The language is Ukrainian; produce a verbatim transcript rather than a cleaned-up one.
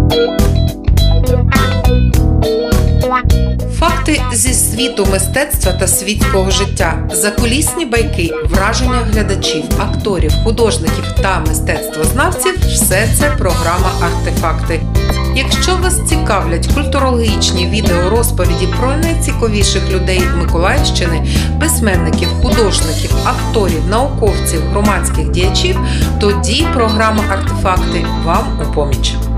Факти зі світу мистецтва та світського життя, закулісні байки, враження глядачів, акторів, художників та мистецтвознавців – все це програма «Артефакти». Якщо вас цікавлять культурологічні відеорозповіді про найцікавіших людей Миколаївщини, письменників, художників, акторів, науковців, громадських діячів, тоді програма «Артефакти» вам у поміч.